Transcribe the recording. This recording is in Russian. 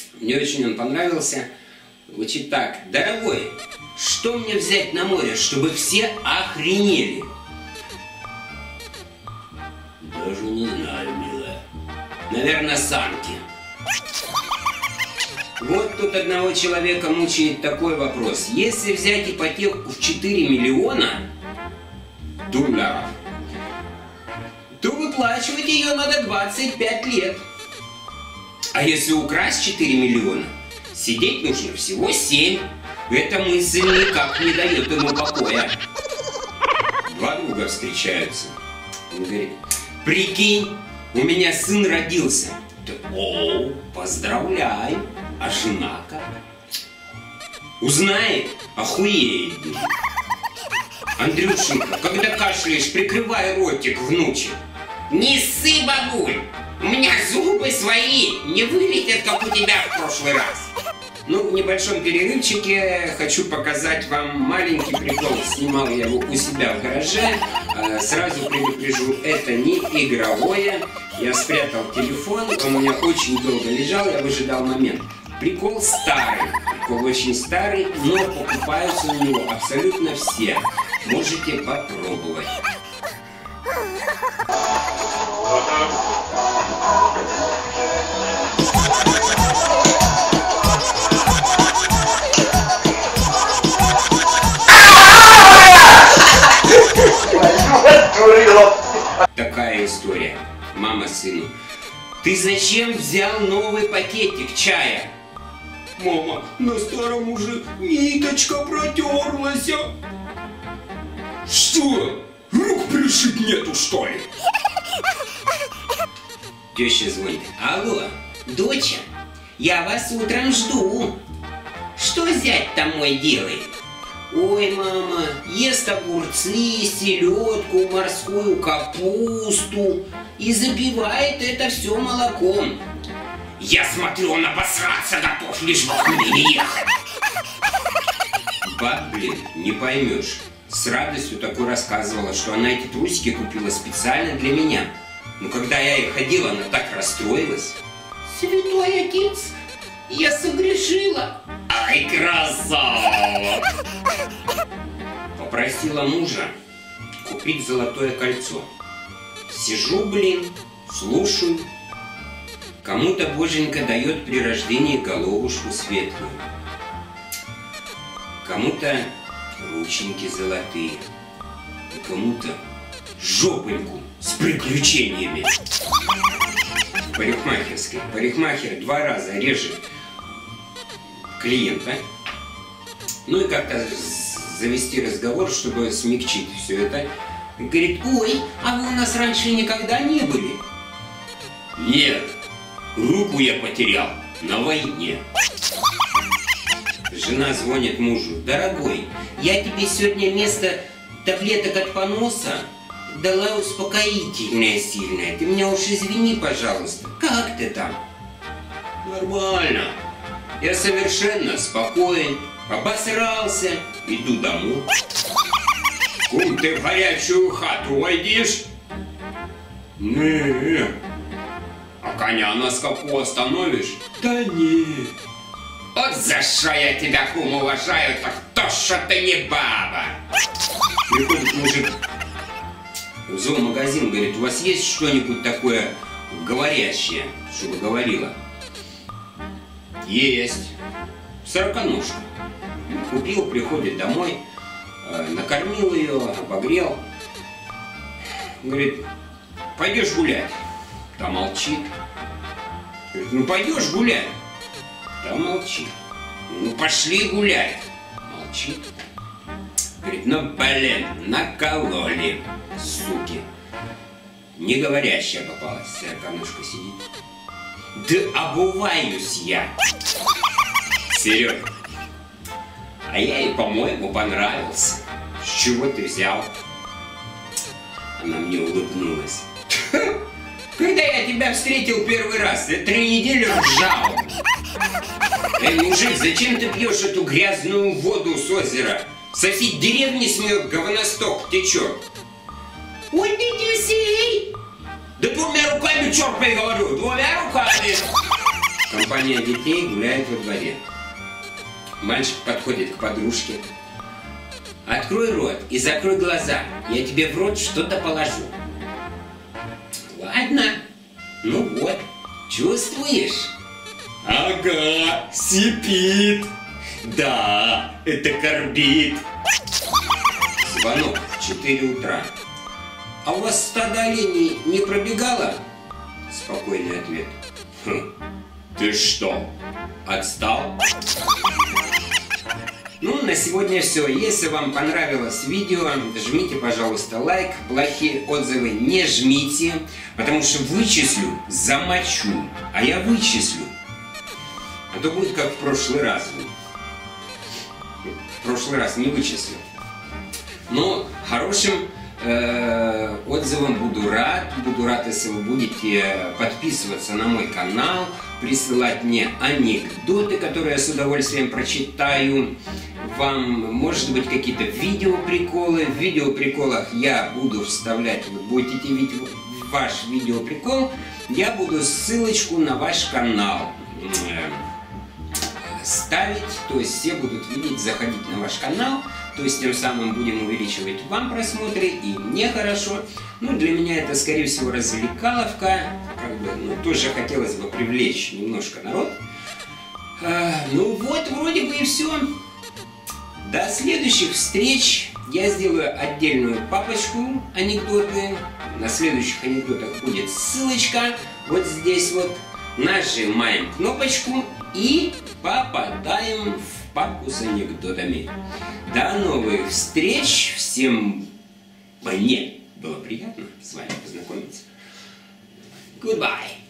Мне очень он понравился. Звучит так. Дорогой, что мне взять на море, чтобы все охренели? Даже не знаю, милая. Наверное, санки. Вот тут одного человека мучает такой вопрос. Если взять ипотеку в 4 миллиона долларов, то выплачивать ее надо 25 лет. А если украсть 4 миллиона, сидеть нужно всего 7. Эта мысль никак не дает ему покоя. Два друга встречаются. Он говорит: прикинь, у меня сын родился. О, поздравляю. А жена как? Узнает, охуеет. Андрюшенька, когда кашляешь, прикрывай ротик, внучек. Не ссы, бабуль, у меня зубы свои, не вылетят, как у тебя в прошлый раз. Ну, в небольшом перерывчике хочу показать вам маленький прикол. Снимал я его у себя в гараже. Сразу предупрежу, это не игровое. Я спрятал телефон, он у меня очень долго лежал, я выжидал момент. Прикол старый, прикол очень старый, но покупаются на него абсолютно все. Можете попробовать. Такая история. Мама сыну: ты зачем взял новый пакетик чая? Мама, на старом уже ниточка протерлась. Что? Рук пришить нету, что ли? Теща звонит: алло, доча, я вас утром жду. Что зять-то мой делает? Ой, мама, ест огурцы, селедку, морскую капусту и запивает это все молоком. Я смотрю, он обосраться готов, лишь бы к мне ехать. Баб, блин, не поймешь. С радостью такой рассказывала, что она эти трусики купила специально для меня. Но когда я их одела, она так расстроилась. Святой отец, я согрешила. Ай, красава! Попросила мужа купить золотое кольцо. Сижу, блин, слушаю. Кому-то боженька дает при рождении головушку светлую. Кому-то рученьки золотые. И кому-то жопоньку с приключениями. В парикмахерской. Парикмахер 2 раза режет клиента. Ну и как-то завести разговор, чтобы смягчить все это. Говорит: ой, а вы у нас раньше никогда не были? Нет, руку я потерял на войне. Жена звонит мужу: дорогой, я тебе сегодня вместо таблеток от поноса дала успокоительное сильное. Ты меня уж извини, пожалуйста. Как ты там? Нормально. Я совершенно спокоен. Обосрался. Иду домой. Кум, ты в горячую хату войдешь? Не. А коня на скаку остановишь? Да нет. Вот за что я тебя, кум, уважаю, так то, что ты не баба. Приходит мужик в зоомагазин, говорит: у вас есть что-нибудь такое говорящее, чтобы говорила? Есть. Сороконожка. Купил, приходит домой, накормил ее, обогрел. Говорит: пойдешь гулять? Та молчит. Говорит: ну пойдешь гулять? Та молчит. Ну пошли гулять. Молчит. Говорит: ну блин, накололи, суки. Не говорящая попалась, сороконожка сидит. Да обуваюсь я. Серега, а я ей, по-моему, понравился. С чего ты взял? Она мне улыбнулась. Когда я тебя встретил первый раз, я 3 недели ржал. Эй, мужик, зачем ты пьешь эту грязную воду с озера? Со всей деревни с нее говносток течет. Ой, ты десей! Да 2 руками, черт, я говорю, 2 руками. Компания детей гуляет во дворе. Мальчик подходит к подружке. Открой рот и закрой глаза. Я тебе в рот что-то положу. Ладно. Ну вот. Чувствуешь? Ага, сипит. Да, это корбит. Звонок в 4 утра. А у вас стадо оленей не пробегало? Спокойный ответ. Хм, ты что, отстал? Ну, на сегодня все. Если вам понравилось видео, жмите, пожалуйста, лайк. Плохие отзывы не жмите, потому что вычислю, замочу. А я вычислю. А то будет как в прошлый раз. В прошлый раз не вычислил. Но хорошим отзывам буду рад. Буду рад, если вы будете подписываться на мой канал, присылать мне анекдоты, которые я с удовольствием прочитаю вам, может быть, какие-то видеоприколы. В видеоприколах я буду вставлять, вы будете видеть ваш видеоприкол, я буду ссылочку на ваш канал ставить, то есть все будут видеть, заходить на ваш канал, то есть тем самым будем увеличивать вам просмотры, и мне хорошо. Ну, для меня это, скорее всего, развлекаловка, как бы, ну, тоже хотелось бы привлечь немножко народ. Ну вот, вроде бы и все. До следующих встреч. Я сделаю отдельную папочку анекдоты. На следующих анекдотах будет ссылочка. Вот здесь вот. Нажимаем кнопочку и попадаем в папку с анекдотами. До новых встреч. Всем мне было приятно с вами познакомиться. Goodbye.